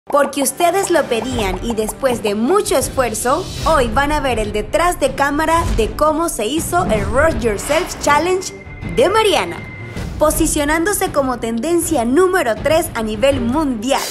Porque ustedes lo pedían y después de mucho esfuerzo, hoy van a ver el detrás de cámara de cómo se hizo el Roast Yourself Challenge de Mariana, posicionándose como tendencia número 3 a nivel mundial.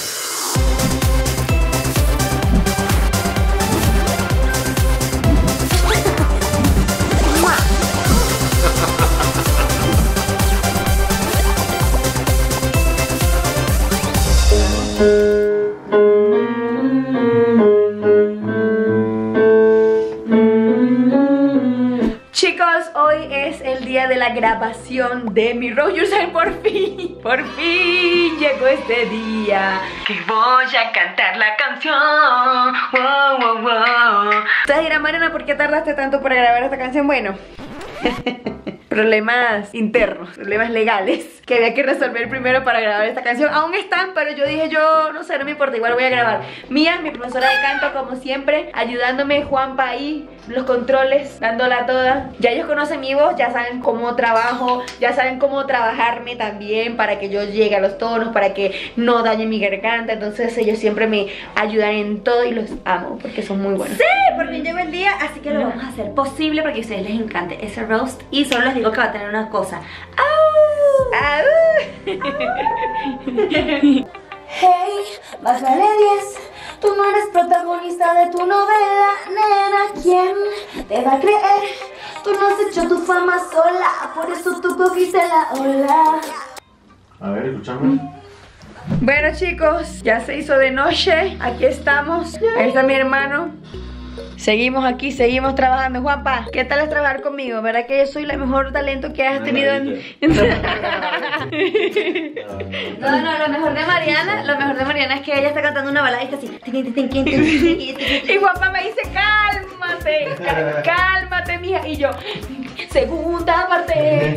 Chicos, hoy es el día de la grabación de mi Roast Yourself. Por fin llegó este día que voy a cantar la canción. Wow, wow, wow. Ustedes dirán, Mariana, ¿por qué tardaste tanto para grabar esta canción? Bueno, problemas internos, problemas legales que había que resolver primero para grabar esta canción. Aún están, pero yo dije, yo no sé, no me importa, igual voy a grabar. Mía, mi profesora de canto, como siempre, ayudándome. Juanpa ahí, los controles, dándola toda. Ya ellos conocen mi voz, ya saben cómo trabajo, ya saben cómo trabajarme también para que yo llegue a los tonos, para que no dañe mi garganta. Entonces ellos siempre me ayudan en todo y los amo porque son muy buenos. Sí, por fin llegó el día, así que lo vamos a hacer posible para que a ustedes les encante ese roast. Y solo les digo que va a tener una cosa. ¡Au! ¡Au! Hey, bájale 10. Tú no eres protagonista de tu novela, nena. ¿Quién te va a creer? Tú no has hecho tu fama sola, por eso tú cogiste la ola. A ver, escúchame. Bueno, chicos, ya se hizo de noche. Aquí estamos. Ahí está mi hermano. Seguimos aquí, seguimos trabajando. Juanpa, ¿qué tal es trabajar conmigo? ¿Verdad que yo soy el mejor talento que has tenido en... No, lo mejor de Mariana es que ella está cantando una baladita así. Y Juanpa me dice, cálmate, mija. Y yo, segunda parte.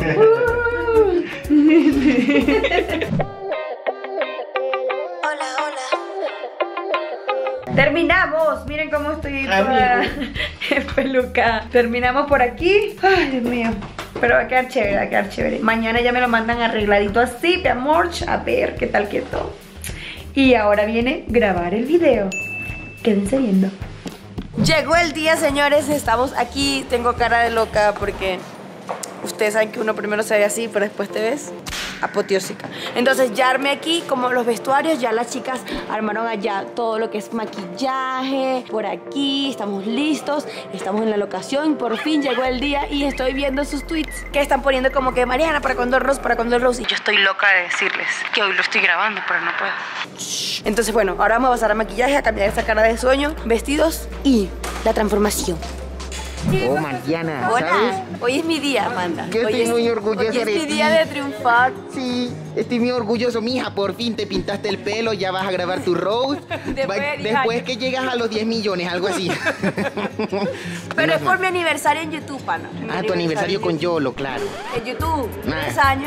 Terminamos, miren cómo estoy toda peluca. Terminamos por aquí. Ay, Dios mío. Pero va a quedar chévere, va a quedar chévere. Mañana ya me lo mandan arregladito así, mi amor. A ver qué tal quedó. Y ahora viene grabar el video. Quédense viendo. Llegó el día, señores. Estamos aquí. Tengo cara de loca porque ustedes saben que uno primero se ve así, pero después te ves apoteósica. Entonces ya armé aquí como los vestuarios. Ya las chicas armaron allá todo lo que es maquillaje. Por aquí estamos listos. Estamos en la locación. Por fin llegó el día y estoy viendo sus tweets que están poniendo como que Mariana, ¿para cuándo el roast? ¿Para cuándo el roast? Y yo estoy loca de decirles que hoy lo estoy grabando, pero no puedo. Entonces bueno, ahora vamos a pasar a maquillaje, a cambiar esa cara de sueño, vestidos y la transformación. Oh, Mariana, Hola, ¿sabes? hoy es mi día, Amanda. Yo estoy muy orgullosa hoy es de mi ti. día de triunfar. Sí, estoy muy orgulloso, mija. Por fin te pintaste el pelo, ya vas a grabar tu roast. Después que llegas a los 10 millones, algo así. Pero es por mi aniversario en YouTube, pana. Tu aniversario con Yolo, claro. En YouTube, 3 años.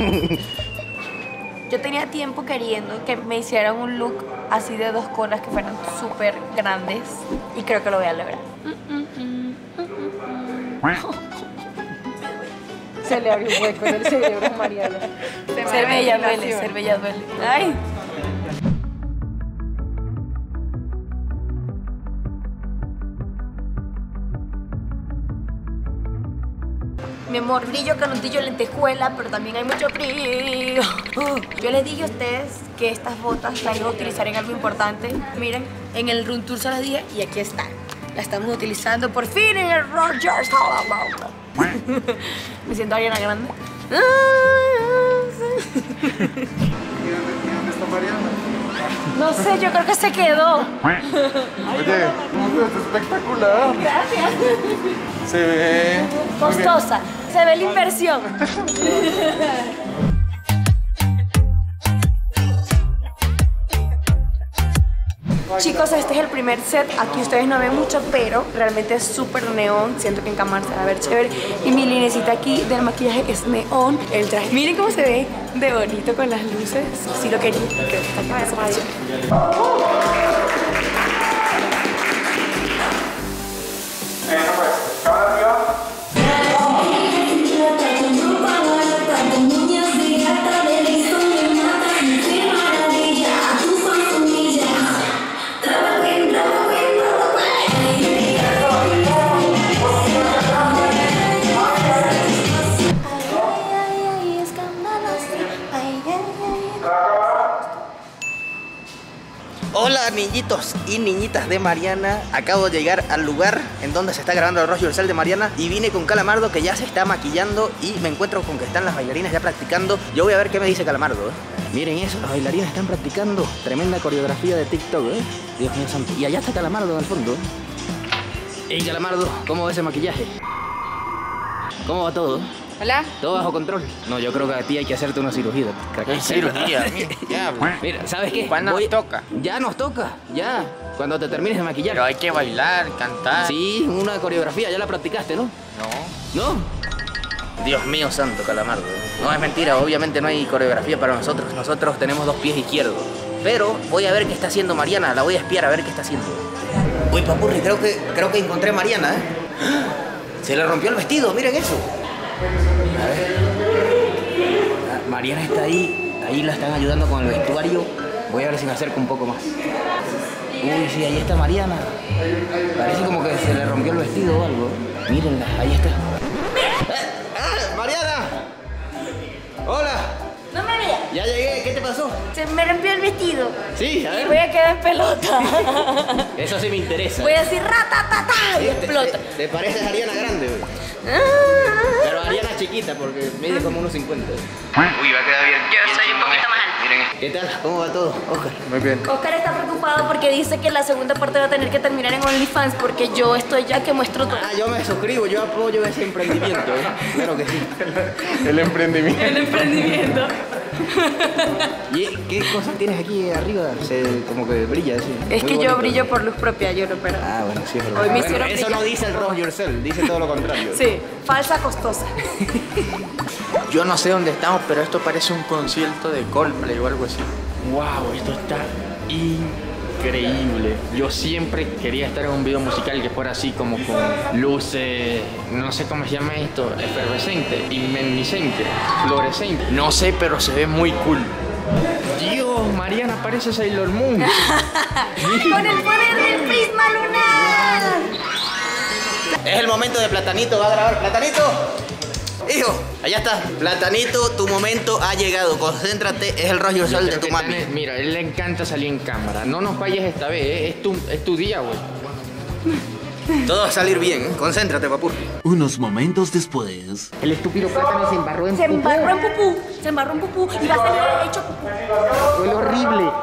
Yo tenía tiempo queriendo que me hicieran un look así de 2 colas que fueran súper grandes. Y creo que lo voy a lograr. Se le abrió un hueco en el cerebro a Mariana. Ser bella duele, ser bella duele. Ay. Mi amor, brillo, canutillo, lentejuela, pero también hay mucho frío. Yo les dije a ustedes que estas botas las iba a utilizar en algo importante. Miren, en el Room Tour se las dije y aquí están. La estamos utilizando por fin en el Roast Yourself. Me siento Ariana Grande. ¿Y dónde está Mariana? No sé, yo creo que se quedó. Oye, es espectacular. Gracias. Se ve Costosa. Se ve la inversión. Chicos, este es el primer set. Aquí ustedes no ven mucho, pero realmente es súper neón. Siento que en cámara se va a ver chévere. Y mi linecita aquí del maquillaje es neón. El traje, miren cómo se ve de bonito con las luces. Sí lo quería. Creo que está aquí súper chévere. Hola niñitos y niñitas de Mariana. Acabo de llegar al lugar en donde se está grabando el Rock Yourself de Mariana y vine con Calamardo, que ya se está maquillando, y me encuentro con que están las bailarinas ya practicando. Yo voy a ver qué me dice Calamardo, Miren eso, las bailarinas están practicando. Tremenda coreografía de TikTok, Dios mío santo. Y allá está Calamardo en el fondo. Hey Calamardo, ¿cómo va ese maquillaje? ¿Cómo va todo? Hola. ¿Todo bajo control? No, yo creo que a ti hay que hacerte una cirugía. Cirugía, diablo. Mira, ¿sabes qué? ¿Cuándo nos toca? Ya nos toca, ya. Cuando te termines de maquillar. Pero hay que bailar, cantar. Sí, una coreografía, ya la practicaste, ¿no? No. ¿No? Dios mío santo, Calamardo. No es mentira, obviamente no hay coreografía para nosotros. Nosotros tenemos 2 pies izquierdos. Pero voy a ver qué está haciendo Mariana, la voy a espiar a ver qué está haciendo. Uy, papurri, creo que encontré a Mariana, Se le rompió el vestido, miren eso. A ver. Mariana está ahí la están ayudando con el vestuario. Voy a ver si me acerco un poco más. Uy, sí, ahí está Mariana. Parece como que se le rompió el vestido o algo. Mírenla, ahí está. ¡Mariana! ¡Hola! No me veas. Ya llegué, ¿qué te pasó? Se me rompió el vestido. Sí, a ver. Y voy a quedar en pelota. Eso sí me interesa. Voy a decir ratatata y explota. ¿Te pareces a Ariana grande, güey? Pero Ariana chiquita porque mide como unos 50. Uy, va a quedar bien. Yo soy un poquito más alta. Miren, ¿qué tal? ¿Cómo va todo, Oscar? Muy bien. Oscar está preocupado porque dice que la segunda parte va a tener que terminar en OnlyFans porque yo estoy ya que muestro todo. Ah, yo me suscribo, yo apoyo ese emprendimiento, Claro que sí. El emprendimiento. El emprendimiento. ¿Y qué cosas tienes aquí arriba? Como que brilla, así. Es Muy que bonito. yo brillo por luz propia, yo no, pero... Ah, bueno, sí es verdad. Hoy me Bueno, hicieron eso brillar. no dice el Rock Yourself, dice todo lo contrario. Sí, falsa costosa. Yo no sé dónde estamos, pero esto parece un concierto de Coldplay o algo así. Wow, esto está increíble. Yo siempre quería estar en un video musical que fuera así como con luces, no sé cómo se llama esto, efervescente, inmeniscente, fluorescente. No sé, pero se ve muy cool. Dios, Mariana parece Sailor Moon. Con el poder del prisma lunar. Es el momento de Platanito, va a grabar. ¡Platanito! Hijo, allá está. Platanito, tu momento ha llegado. Concéntrate, es el Rock Yourself de tu mami. Mira, a él le encanta salir en cámara. No nos falles esta vez, es tu día, güey. Todo va a salir bien, Concéntrate, papurri. Unos momentos después. El estúpido plátano se embarró en Se embarró en pupú. Se embarró en pupú y va a salir hecho pupú. Fue horrible.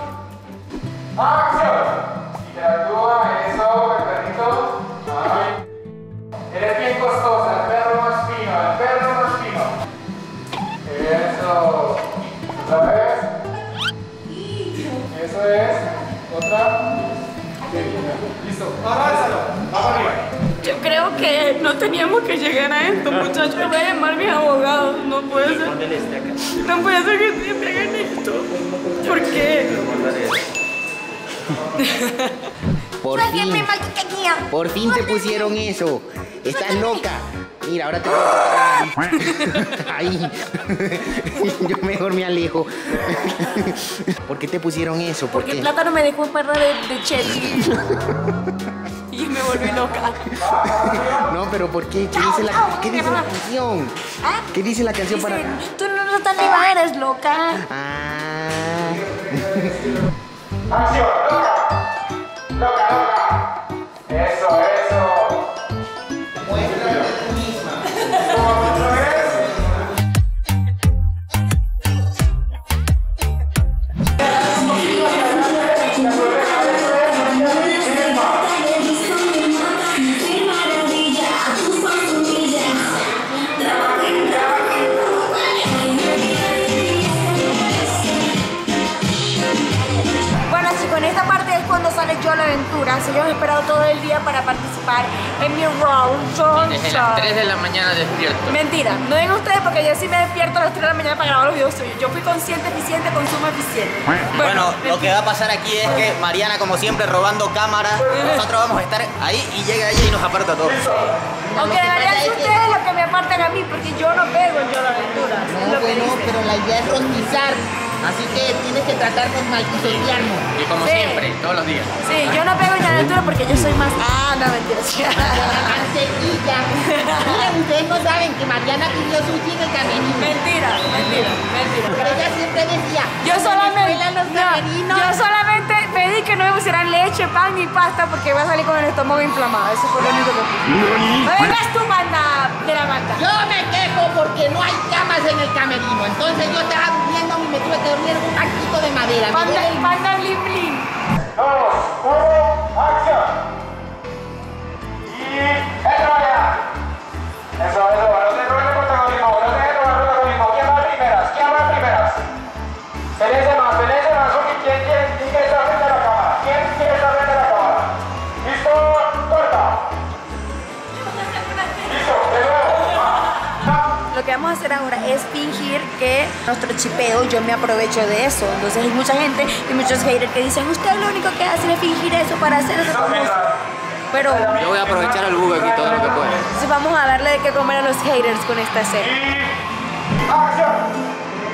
Interactúa, eso, perrito. Eres bien costosa, el perro más fino, el perro más fino. Eso. Otra vez. Eso es. Otra. Listo. Arrásalo. Vamos arriba. Yo creo que no teníamos que llegar a esto, muchachos. Voy a llamar a mis abogados. No puede ser. No puede ser que siempre hagan esto. ¿Por qué? Por fin te pusieron eso. Estás loca. Mira, ahora te voy a tocar la nariz. Ahí. Yo mejor me alejo. ¿Por qué te pusieron eso? ¿Por Porque el qué? plátano me dejó en perra de cherry. Y me volví loca. No, pero ¿por qué? ¿Qué dice la canción? ¿Ah? ¿Qué dice la canción para...? Dicen, tú no estás ni va, eres loca. Ah. ¡Acción! ¡Loca! ¡Loca, loca! Eso, eso. Muéstrate tú misma. ¿Otra vez? Bueno, chicos, en esta parte es cuando sale Yo la Aventura. Se han esperado todo el día para participar en mi round. Desde las 3 de la mañana despierto. Mentira, no ven ustedes porque yo sí me despierto a las 3 de la mañana para grabar los videos suyos. Yo fui consciente, eficiente, consumo eficiente. Bueno, lo que va a pasar aquí es que Mariana, como siempre, robando cámara. Nosotros vamos a estar ahí y llega ella y nos aparta a todos. Aunque deberían ser ustedes los que me aparten a mí, porque yo no pego en Yo la Aventura. Es lo que dice. pero la idea es rostizar. Así que tienes que tratarnos mal y sortearnos. Y como Sí. siempre, todos los días. Sí, yo no pego en Yo la Aventura porque yo soy más... Ah, no, mentira. Miren, ustedes no saben que Mariana pidió sushi en el camerino. Mentira. Pero ella siempre decía, Yo solamente, vuelan los no, camerinos. yo solamente pedí que leche, pan ni pasta porque voy a salir con el estómago inflamado. Eso fue lo único que puse. No vengas tú, manda de la banda. Yo me quejo porque no hay camas en el camerino. Entonces yo estaba durmiendo y me tuve que dormir en un banquito de madera. Panda bling bling. 2, 1, acción. Y entra allá. Eso, no te robes el protagonismo, no te robes el protagonismo. ¿Quién va primeras? ¿Quién va primeras? Pelense más, ¿quién quiere estar frente a la cámara? ¿Quién quiere estar frente a la cámara? ¿Listo? ¡Corta! ¡Listo! ¡De nuevo! Lo que vamos a hacer ahora es fingir que nuestro chipeo, yo me aprovecho de eso. Entonces hay mucha gente y muchos haters que dicen, usted lo único que hace es fingir eso para hacer eso. Pero Yo voy a aprovechar el bug aquí todo lo que pueda. entonces vamos a darle de qué comer a los haters con esta escena. ¡Acción!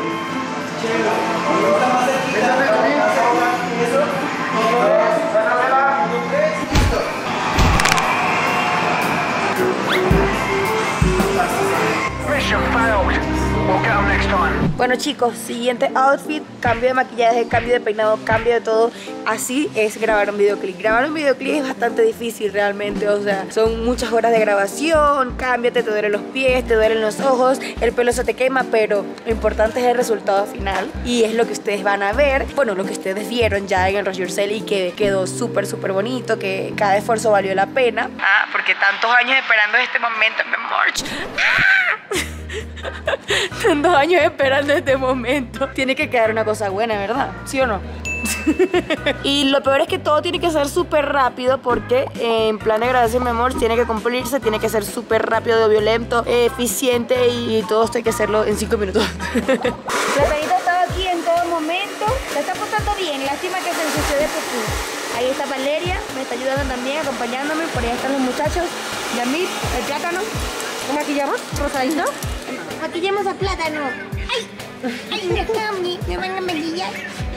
Bueno chicos, siguiente outfit, cambio de maquillaje, cambio de peinado, cambio de todo. Así es grabar un videoclip. Grabar un videoclip es bastante difícil realmente, o sea, son muchas horas de grabación, cámbiate, te duelen los pies, te duelen los ojos, el pelo se te quema, pero lo importante es el resultado final y es lo que ustedes van a ver, bueno, lo que ustedes vieron ya en el Rush Yourself y que quedó súper bonito, que cada esfuerzo valió la pena. Ah, porque tantos años esperando este momento, mi amor. Tantos años esperando este momento. Tiene que quedar una cosa buena, ¿verdad? ¿Sí o no? Y lo peor es que todo tiene que ser súper rápido porque en plan de grabación, mi amor, tiene que cumplirse, tiene que ser súper rápido, violento, eficiente y todo esto hay que hacerlo en 5 minutos. Platanito estaba aquí en todo momento. La está portando bien. Lástima que se ensució de popú. Ahí está Valeria, me está ayudando también, acompañándome. Por ahí están los muchachos. Yamil, el plátano. ¿Cómo maquillamos? Rosadito. Maquillamos a plátano. ¡Ay! ¡Ay, déjame! Me van a maquillar.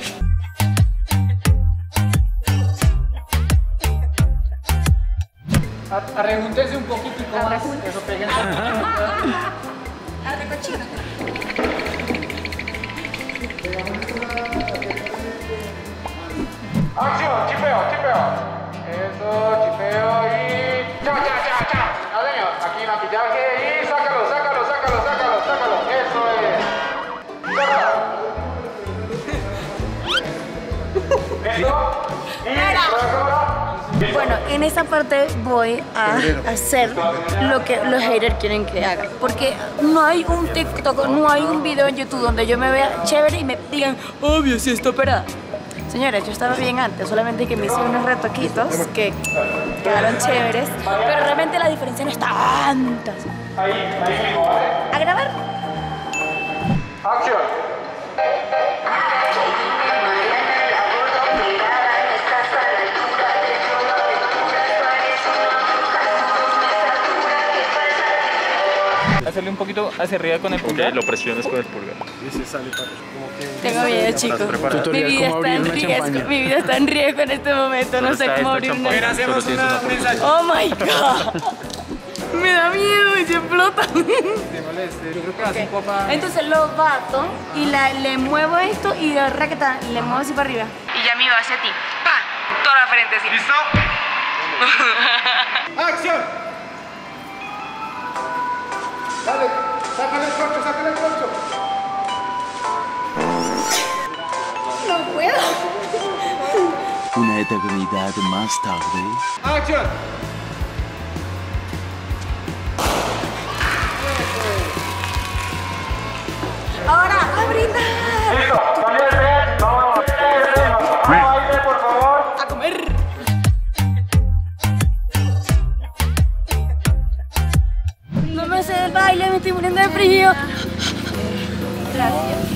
Arrejúntese un poquitico más. Eso pega. ¡Acción! ¡Chipeo! Eso, chipeo y... ¡Chao! ¡No, señor! Aquí maquillaje y sácalo. Eso es. ¿Listo? Y luego... Bueno, en esa parte voy a hacer lo que los haters quieren que haga. Porque no hay un TikTok, no hay un video en YouTube donde yo me vea chévere y me digan, obvio, sí está operada. Señores, yo estaba bien antes, solamente que me hice unos retoquitos que quedaron chéveres, pero realmente la diferencia no es tanta. Ahí mismo, ¿vale? ¿A grabar? ¡Acción! Hacerle un poquito hacia arriba con el pulgar. Lo presiones con el pulgar. Y se sale para como que... Tengo miedo, chicos. Mi vida está en riesgo. Mi vida está en riesgo en este momento. No sé cómo abrir una. Mira, hacemos un mensaje. Oh my god. Me da miedo y se explota. Te moleste. Yo creo que así popa. Entonces lo bato y le muevo esto y de raqueta le muevo así para arriba. Y ya me iba hacia ti. ¡Pa! Toda la frente así. ¿Listo? ¡Acción! Dale, sácale el corcho. No puedo. Una eternidad más tarde. ¡Acción! Ahora, a brindar. ¡Listo! ¡Cámbiate! ¡Vamos! ¡Baile, por favor! A comer. No me sé el baile, me estoy muriendo de frío. Gracias.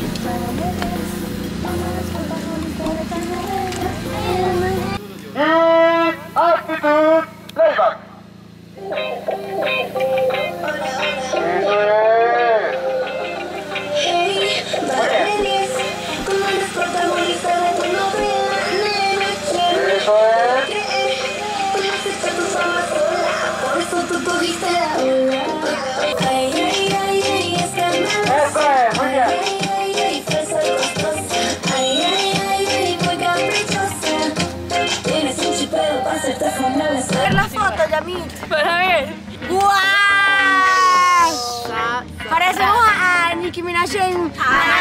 Actitud, playback. Eso es. Hey, bájale 10, tú no eres protagonista de tu novela, nena, ¿quién Eso es. creer? Conoces a tu fama sola, por eso tú tuviste la ola. Ay, es que Eso es, muy bien. Yamit. Para ver. ¡Guau! Parecemos a Nicki Minaj en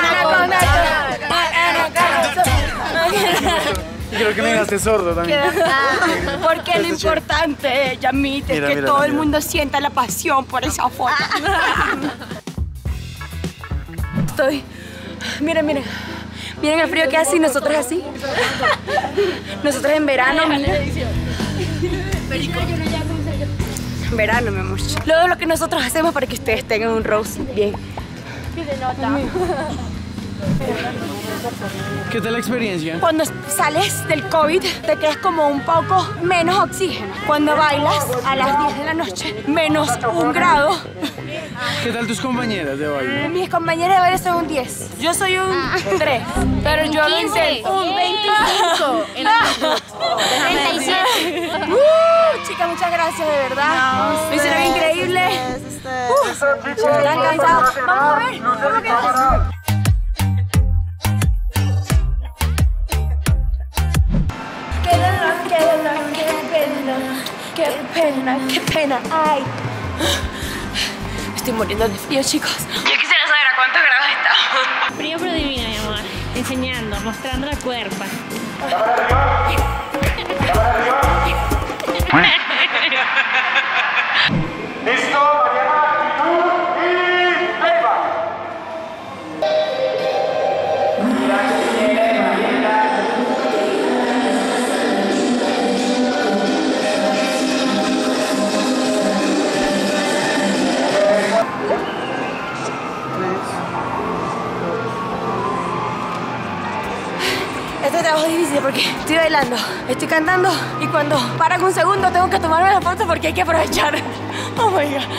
Creo que me dejaste sordo también. Porque lo importante, Yamit, es que todo el mundo sienta la pasión por esa foto. Estoy... Miren, miren. Miren el frío que hace y nosotros así. Nosotros en verano, mira. Verano, mi amor. Luego lo que nosotros hacemos para que ustedes tengan un rose bien. ¿Qué tal la experiencia? Cuando sales del COVID, te quedas como un poco menos oxígeno. Cuando bailas a las 10 de la noche, menos 1 grado. ¿Qué tal tus compañeras de baile? Mis compañeras de baile son un 10. Yo soy un 3, pero yo lo intento. Un 25. 37. Chicas, muchas gracias, de verdad. Lo hicieron increíble. Están cansados. Vamos a ver. ¿Cómo quedas? Qué pena, ay. Me estoy muriendo de frío, chicos. Yo quisiera saber a cuántos grados estamos. Frío pero divino, mi amor. Enseñando, mostrando la cuerpa. ¿Listo, Mariana? Actitud y playback. Este trabajo es difícil porque estoy bailando, estoy cantando y cuando paran un segundo tengo que tomarme la foto porque hay que aprovechar. Oh my God.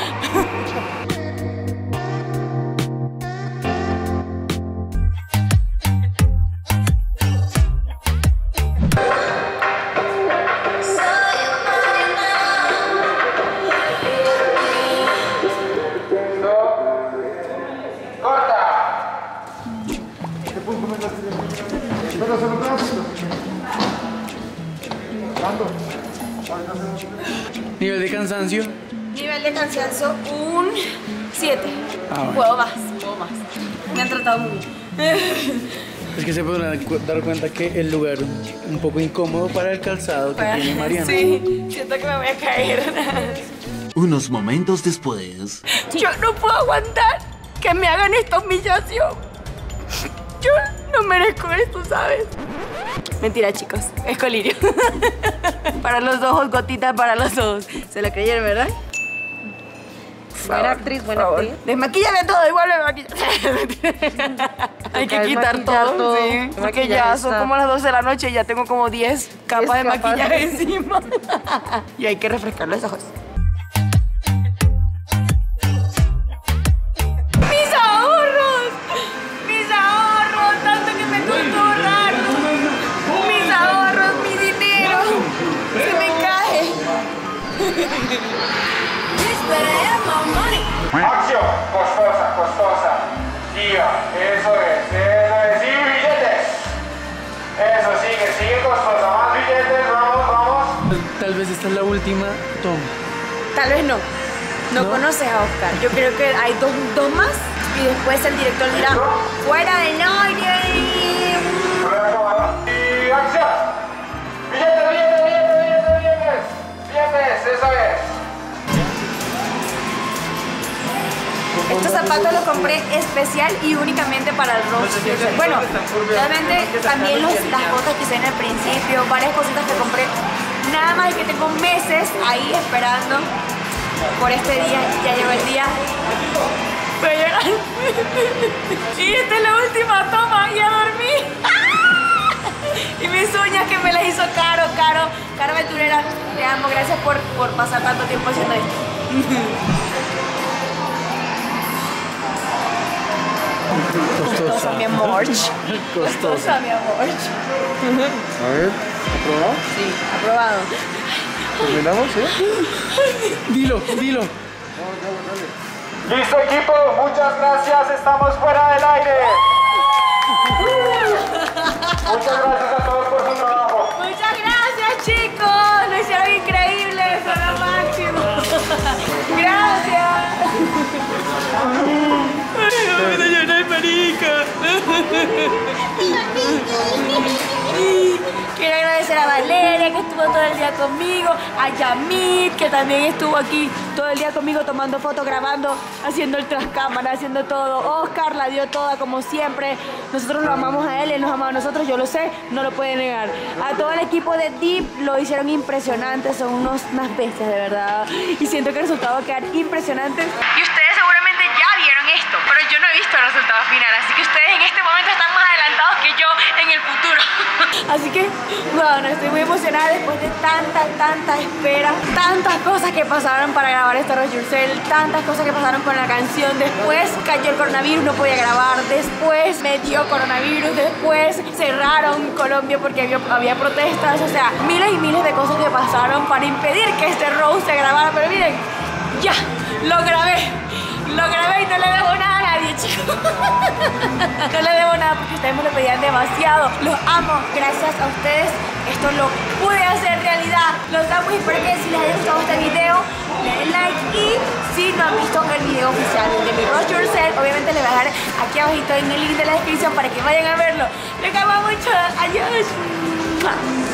¿Nivel de cansancio? Nivel de cansancio, un 7. Bueno. Puedo más. Me han tratado muy bien. Es que se pueden dar cuenta que el lugar un poco incómodo para el calzado que tiene Mariana. Sí, siento que me voy a caer. Unos momentos después. Yo no puedo aguantar que me hagan esta humillación. Yo no merezco esto, ¿sabes? Mentira, chicos, es colirio. Para los ojos, gotitas para los ojos. ¿Se la creyeron, verdad? Buena actriz, buena actriz. Desmaquíllame todo, igual me maquilla. Hay que quitar todo. Sí, porque ya son como las 12 de la noche y ya tengo como 10 capas de maquillaje encima. Y hay que refrescar los ojos. ¡Mis ahorros! ¡Mis ahorros! Tanto que me costó ahorrar. ¡Mis ahorros! ¡Mi dinero! ¡Se me cae! Acción, costosa. Diga, eso es. Y billetes. Eso, sigue costosa. Más billetes, vamos. Tal vez esta es la última toma. Tal vez no. No conoces a Oscar. Yo creo que hay dos más y después el director dirá fuera del aire. Y acción. Billetes, eso es. Estos zapatos los compré especial y únicamente para el roast. Bueno, realmente también las botas que hice en el principio, varias cositas que compré. Nada más que tengo meses ahí esperando por este día. Ya llegó el día. Voy a llegar. Y esta es la última toma y a dormir. Y mis uñas que me las hizo Caro Aventurera. Te amo, gracias por pasar tanto tiempo haciendo esto. Costosa, mi amor. Costosa, mi amor. A ver, ¿aprobado? Sí, aprobado. ¿Terminamos, Dilo. Listo, equipo, muchas gracias, estamos fuera del aire. Muchas gracias a todos por su trabajo. Muchas gracias, chicos. Lo hicieron increíble, son lo máximo. Quiero agradecer a Valeria, que estuvo todo el día conmigo, a Yamit, que también estuvo aquí todo el día conmigo tomando fotos, grabando, haciendo el tras cámara, haciendo todo. Oscar la dio toda como siempre. Nosotros lo amamos a él nos ama a nosotros, yo lo sé, no lo puede negar. A todo el equipo de Deep lo hicieron impresionante, son unas bestias de verdad. Y siento que el resultado va a quedar impresionante. Y ustedes seguramente ya vieron esto, pero yo no he visto el resultado final, así que ustedes en este momento están más adelantados que yo en el futuro. Así que, bueno, estoy muy emocionada después de tanta espera, tantas cosas que pasaron para grabar este Rock Yourself, tantas cosas que pasaron con la canción. Después cayó el coronavirus, no podía grabar. Después me dio coronavirus. Después cerraron Colombia porque había protestas. O sea, miles y miles de cosas que pasaron para impedir que este roast se grabara. Pero miren, ya, lo grabé y no le debo nada a nadie, chicos. No le debo nada porque ustedes me lo pedían demasiado. Los amo, gracias a ustedes esto lo pude hacer realidad. Los amo y espero que si les haya gustado este video le den like, y si no han visto el video oficial de mi Rock Yourself, obviamente les voy a dejar aquí abajito en el link de la descripción para que vayan a verlo. Les amo mucho, adiós.